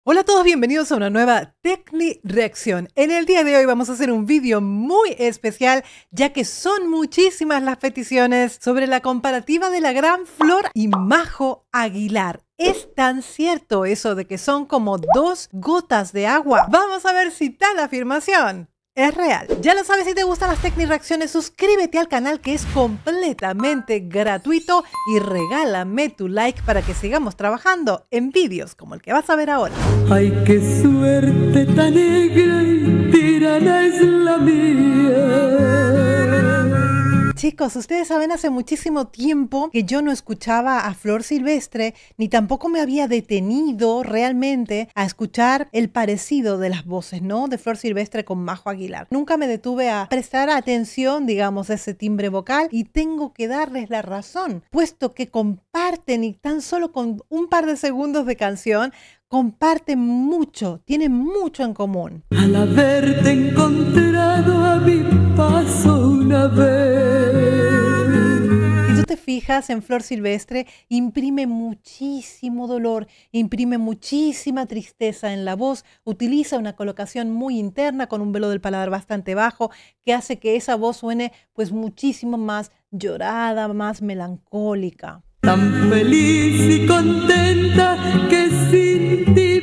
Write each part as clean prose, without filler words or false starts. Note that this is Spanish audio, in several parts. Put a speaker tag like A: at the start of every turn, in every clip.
A: Hola a todos, bienvenidos a una nueva Tecnireacción. En el día de hoy vamos a hacer un vídeo muy especial, ya que son muchísimas las peticiones sobre la comparativa de la gran Flor y Majo Aguilar. Es tan cierto eso de que son como dos gotas de agua. Vamos a ver si tal afirmación es real. Ya lo sabes, si te gustan las Tecnireacciones, suscríbete al canal, que es completamente gratuito, y regálame tu like para que sigamos trabajando en vídeos como el que vas a ver ahora.
B: Ay, qué suerte tan negra y tirana es la mía.
A: Chicos, ustedes saben, hace muchísimo tiempo que yo no escuchaba a Flor Silvestre, ni tampoco me había detenido realmente a escuchar el parecido de las voces, ¿no? De Flor Silvestre con Majo Aguilar. Nunca me detuve a prestar atención, digamos, a ese timbre vocal, y tengo que darles la razón, puesto que comparten, y tan solo con un par de segundos de canción, comparten mucho, tienen mucho en común.
B: Al haberte encontrado a mi paso una vez.
A: Si tú te fijas en Flor Silvestre, imprime muchísimo dolor, imprime muchísima tristeza en la voz, utiliza una colocación muy interna con un velo del paladar bastante bajo, que hace que esa voz suene pues muchísimo más llorada, más melancólica.
B: Tan feliz y contenta que sin ti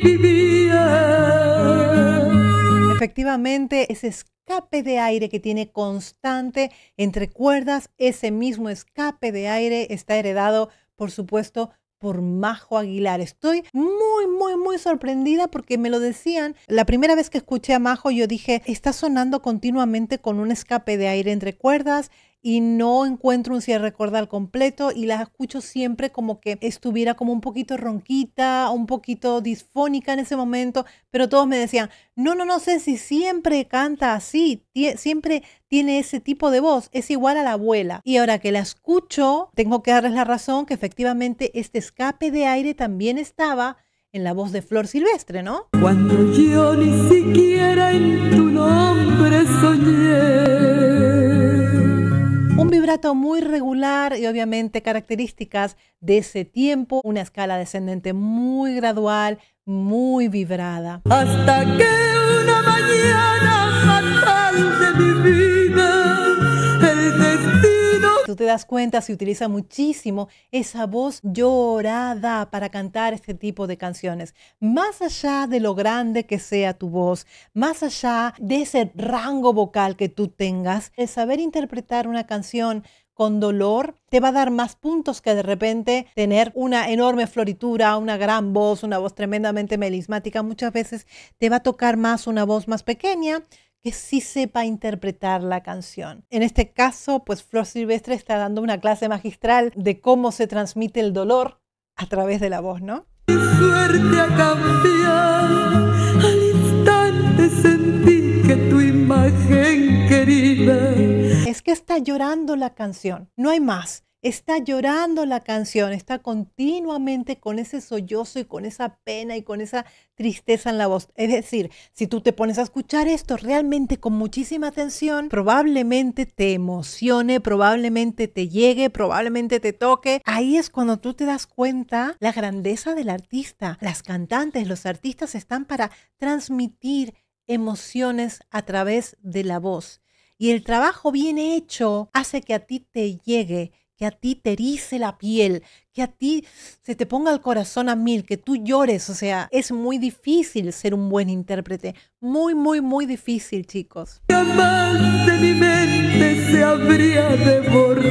B: vivía.
A: Efectivamente, ese escape de aire que tiene constante entre cuerdas, ese mismo escape de aire está heredado, por supuesto, por Majo Aguilar. Estoy muy sorprendida porque me lo decían. La primera vez que escuché a Majo, yo dije, está sonando continuamente con un escape de aire entre cuerdas y no encuentro un cierre cordal completo, y la escucho siempre como que estuviera como un poquito ronquita, un poquito disfónica en ese momento, pero todos me decían, no sé si siempre canta así, siempre tiene ese tipo de voz, es igual a la abuela. Y ahora que la escucho, tengo que darles la razón, que efectivamente este escape de aire también estaba en la voz de Flor Silvestre, ¿no?
B: Cuando yo ni siquiera en tu nombre soñé.
A: Un vibrato muy regular y obviamente características de ese tiempo, una escala descendente muy gradual, muy vibrada.
B: Hasta que una mañana fatal de mi vida, el destino.
A: Tú te das cuenta, se utiliza muchísimo esa voz llorada para cantar este tipo de canciones. Más allá de lo grande que sea tu voz, más allá de ese rango vocal que tú tengas, el saber interpretar una canción con dolor te va a dar más puntos que de repente tener una enorme floritura, una gran voz, una voz tremendamente melismática. Muchas veces te va a tocar más una voz más pequeña que sí sepa interpretar la canción. En este caso, pues Flor Silvestre está dando una clase magistral de cómo se transmite el dolor a través de la voz, ¿no?
B: Mi suerte ha cambiado, al instante sentí que tu imagen querida.
A: Es que está llorando la canción, no hay más. Está llorando la canción, está continuamente con ese sollozo y con esa pena y con esa tristeza en la voz. Es decir, si tú te pones a escuchar esto realmente con muchísima atención, probablemente te emocione, probablemente te llegue, probablemente te toque. Ahí es cuando tú te das cuenta la grandeza del artista. Las cantantes, los artistas están para transmitir emociones a través de la voz. Y el trabajo bien hecho hace que a ti te llegue, que a ti te erice la piel, que a ti se te ponga el corazón a mil, que tú llores. O sea, es muy difícil ser un buen intérprete. Muy difícil, chicos.
B: Jamás de mi mente se habría de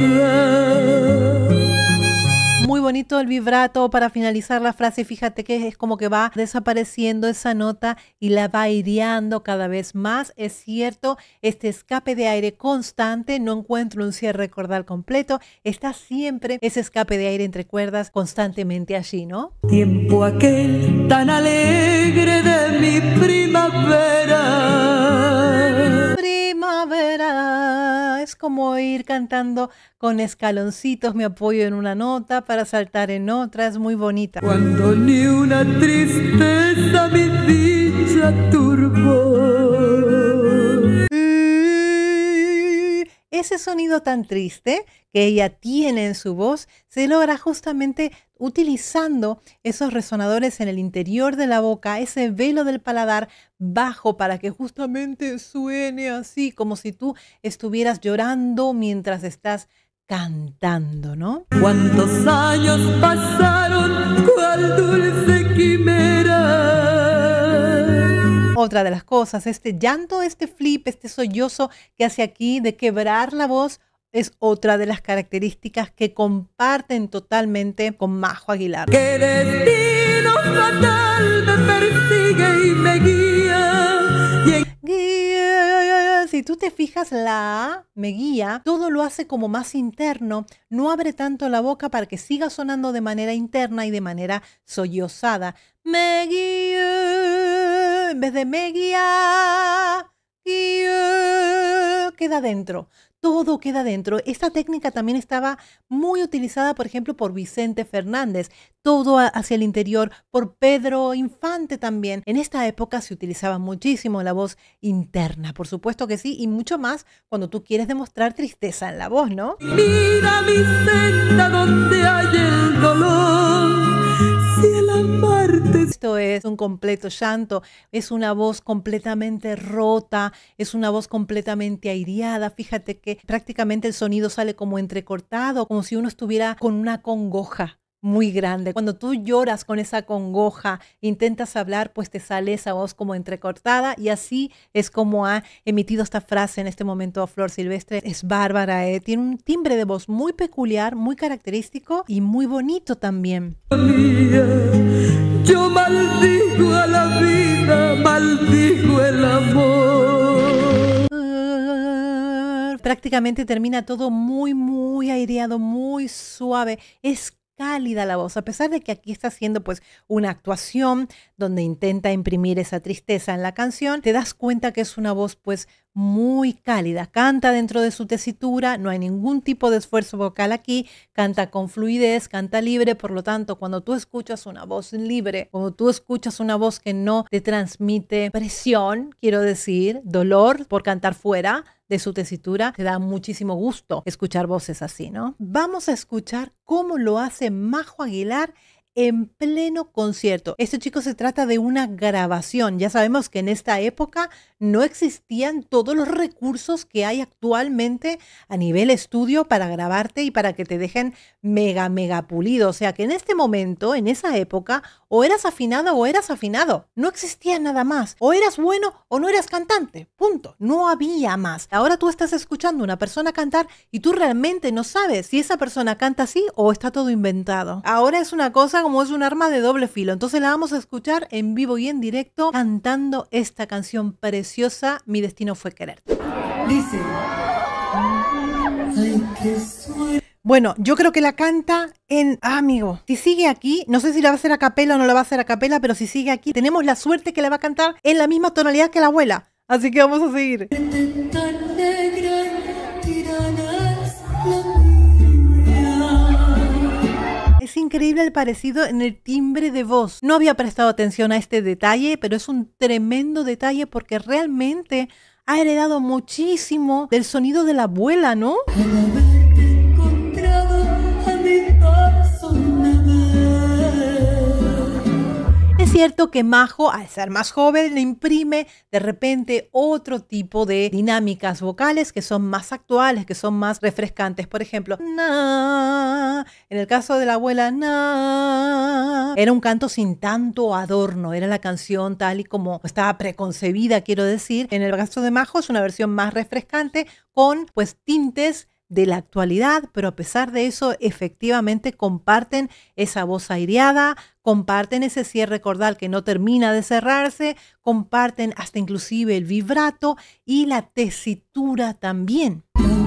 B: borrar.
A: Muy bonito el vibrato para finalizar la frase. Fíjate que es como que va desapareciendo esa nota y la va aireando cada vez más. Es cierto, este escape de aire constante, no encuentro un cierre cordal completo. Está siempre ese escape de aire entre cuerdas constantemente allí, ¿no?
B: Tiempo aquel tan alegre de mi primavera.
A: Primavera. Es como ir cantando con escaloncitos, me apoyo en una nota para saltar en otra, es muy bonita.
B: Cuando ni una tristeza mi dicha turbó.
A: ese sonido tan triste que ella tiene en su voz se logra justamente utilizando esos resonadores en el interior de la boca, ese velo del paladar bajo para que justamente suene así, como si tú estuvieras llorando mientras estás cantando, ¿no?
B: ¿Cuántos años pasaron? ¿Cuál dulce quimera?
A: Otra de las cosas, este llanto, este flip, este sollozo que hace aquí de quebrar la voz, es otra de las características que comparten totalmente con Majo Aguilar.
B: ¡Qué destino fatal me persigue y me guía!
A: Si tú te fijas, la A, me guía, todo lo hace como más interno, no abre tanto la boca para que siga sonando de manera interna y de manera sollozada. Me guía, en vez de me guía, queda dentro. Todo queda dentro. Esta técnica también estaba muy utilizada, por ejemplo, por Vicente Fernández, todo hacia el interior, por Pedro Infante también. En esta época se utilizaba muchísimo la voz interna, por supuesto que sí, y mucho más cuando tú quieres demostrar tristeza en la voz, ¿no?
B: Mira mi senda donde hay el dolor. Si el amarte...
A: Esto es un completo llanto, es una voz completamente rota, es una voz completamente aireada. Fíjate que prácticamente el sonido sale como entrecortado, como si uno estuviera con una congoja muy grande. Cuando tú lloras con esa congoja, intentas hablar, pues te sale esa voz como entrecortada, y así es como ha emitido esta frase en este momento Flor Silvestre. Es bárbara, tiene un timbre de voz muy peculiar, muy característico y muy bonito también.
B: Yo maldigo a la vida, maldigo el amor.
A: Prácticamente termina todo muy aireado, muy suave. Es cálida la voz, a pesar de que aquí está haciendo pues una actuación donde intenta imprimir esa tristeza en la canción, te das cuenta que es una voz pues muy cálida, canta dentro de su tesitura, no hay ningún tipo de esfuerzo vocal aquí, canta con fluidez, canta libre. Por lo tanto, cuando tú escuchas una voz libre, cuando tú escuchas una voz que no te transmite presión, quiero decir, dolor por cantar fuera de su tesitura, te da muchísimo gusto escuchar voces así, ¿no? Vamos a escuchar cómo lo hace Majo Aguilar en pleno concierto. Este, chicos, se trata de una grabación. Ya sabemos que en esta época no existían todos los recursos que hay actualmente a nivel estudio para grabarte y para que te dejen mega pulido. O sea que en este momento, en esa época, o eras afinado o eras afinado. No existía nada más. O eras bueno o no eras cantante. Punto. No había más. Ahora tú estás escuchando a una persona cantar y tú realmente no sabes si esa persona canta así o está todo inventado. Ahora es una cosa como es un arma de doble filo. Entonces la vamos a escuchar en vivo y en directo cantando esta canción preciosa, Mi destino fue quererte.
B: Dice, ay, qué suerte.
A: Bueno, yo creo que la canta en... amigo, si sigue aquí, no sé si la va a hacer a capela o no la va a hacer a capela, pero si sigue aquí, tenemos la suerte que la va a cantar en la misma tonalidad que la abuela. Así que vamos a seguir.
B: Tan negra, tirana es la mía.
A: Es increíble el parecido en el timbre de voz. No había prestado atención a este detalle, pero es un tremendo detalle porque realmente ha heredado muchísimo del sonido de la abuela, ¿no?
B: Al haberte encontrado a mi paso
A: Es cierto que Majo, al ser más joven, le imprime de repente otro tipo de dinámicas vocales que son más actuales, que son más refrescantes. Por ejemplo, na. En el caso de la abuela, na. Era un canto sin tanto adorno, era la canción tal y como estaba preconcebida, quiero decir. En el caso de Majo es una versión más refrescante con pues tintes de la actualidad, pero a pesar de eso efectivamente comparten esa voz aireada, comparten ese cierre cordal que no termina de cerrarse, comparten hasta inclusive el vibrato y la tesitura también.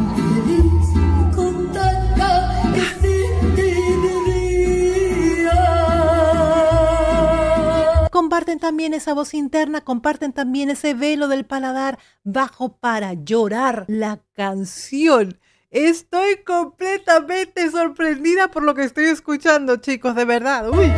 A: Comparten también esa voz interna, comparten también ese velo del paladar bajo para llorar la canción. Estoy completamente sorprendida por lo que estoy escuchando, chicos, de verdad. ¡Uy!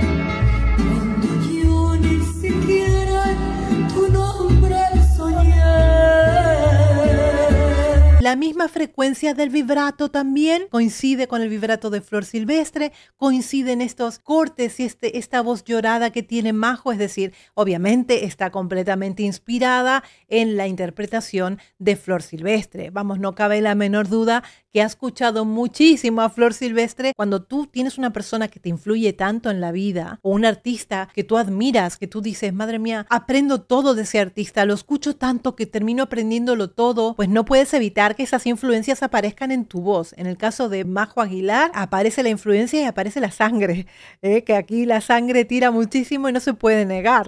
B: Yo ni siquiera tu nombre soñé.
A: La La misma frecuencia del vibrato también coincide con el vibrato de Flor Silvestre, coinciden estos cortes y esta voz llorada que tiene Majo, es decir, obviamente está completamente inspirada en la interpretación de Flor Silvestre. Vamos, no cabe la menor duda que has escuchado muchísimo a Flor Silvestre. Cuando tú tienes una persona que te influye tanto en la vida o un artista que tú admiras, que tú dices, madre mía, aprendo todo de ese artista, lo escucho tanto que termino aprendiéndolo todo, pues no puedes evitar que esas influencias aparezcan en tu voz. En el caso de Majo Aguilar, aparece la influencia y aparece la sangre, que aquí la sangre tira muchísimo y no se puede negar.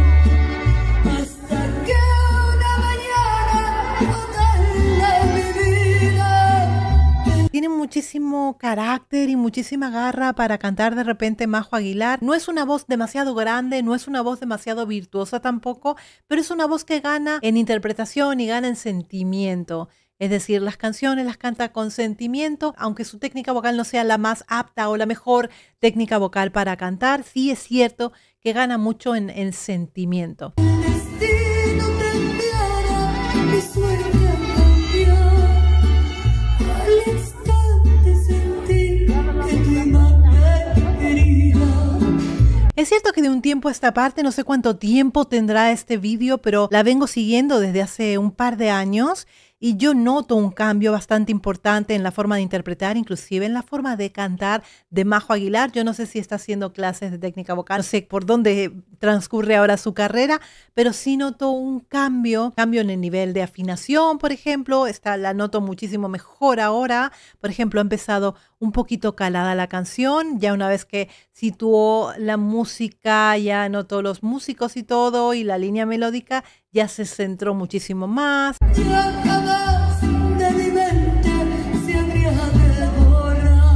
A: Tiene muchísimo carácter y muchísima garra para cantar de repente Majo Aguilar. No es una voz demasiado grande, no es una voz demasiado virtuosa tampoco, pero es una voz que gana en interpretación y gana en sentimiento. Es decir, las canciones las canta con sentimiento, aunque su técnica vocal no sea la más apta o la mejor técnica vocal para cantar, sí es cierto que gana mucho en sentimiento.
B: El destino te enviará mi suerte a cambiar. Al instante sentí que tu imagen quería.
A: Es cierto que de un tiempo a esta parte, no sé cuánto tiempo tendrá este vídeo, pero la vengo siguiendo desde hace un par de años y yo noto un cambio bastante importante en la forma de interpretar, inclusive en la forma de cantar de Majo Aguilar. Yo no sé si está haciendo clases de técnica vocal, no sé por dónde transcurre ahora su carrera, pero sí noto un cambio en el nivel de afinación, por ejemplo. La noto muchísimo mejor ahora. Por ejemplo, ha empezado un poquito calada la canción, ya una vez que situó la música, ya notó los músicos y todo, y la línea melódica ya se centró muchísimo más.
B: Ya jamás de mi mente se habría de borrar.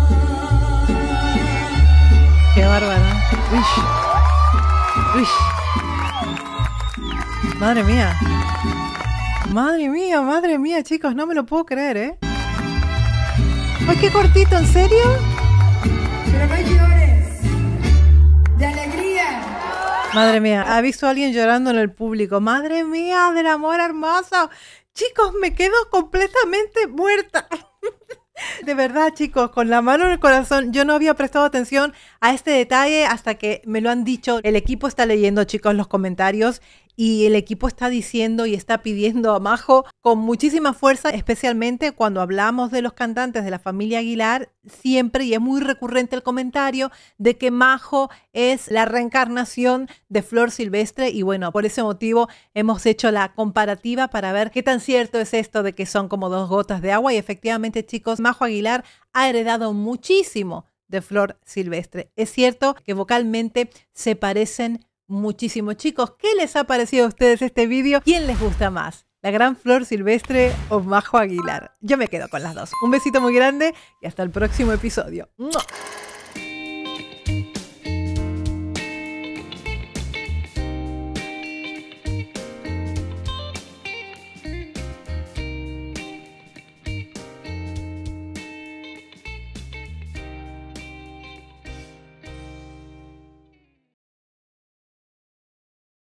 A: Qué bárbaro. Uy. Madre mía. Madre mía, chicos, no me lo puedo creer, ¿eh? ¡Ay, qué cortito! ¿En serio?
B: Pero no llores, de alegría.
A: Madre mía, ¿ha visto a alguien llorando en el público? ¡Madre mía, del amor hermoso! Chicos, me quedo completamente muerta. De verdad, chicos, con la mano en el corazón, yo no había prestado atención a este detalle hasta que me lo han dicho. El equipo está leyendo, chicos, los comentarios y el equipo está diciendo y está pidiendo a Majo con muchísima fuerza, especialmente cuando hablamos de los cantantes de la familia Aguilar, siempre, y es muy recurrente el comentario de que Majo es la reencarnación de Flor Silvestre, y bueno, por ese motivo hemos hecho la comparativa para ver qué tan cierto es esto de que son como dos gotas de agua. Y efectivamente, chicos, Majo Aguilar ha heredado muchísimo de Flor Silvestre. Es cierto que vocalmente se parecen muchísimo. Chicos, ¿qué les ha parecido a ustedes este vídeo? ¿Quién les gusta más? ¿La gran Flor Silvestre o Majo Aguilar? Yo me quedo con las dos. Un besito muy grande y hasta el próximo episodio. ¡Mua!